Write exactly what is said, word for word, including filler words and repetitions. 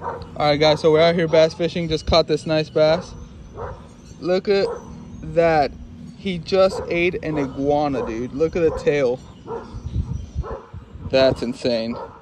Alright guys, so we're out here bass fishing. Just caught this nice bass. Look at that. He just ate an iguana, dude. Look at the tail. That's insane.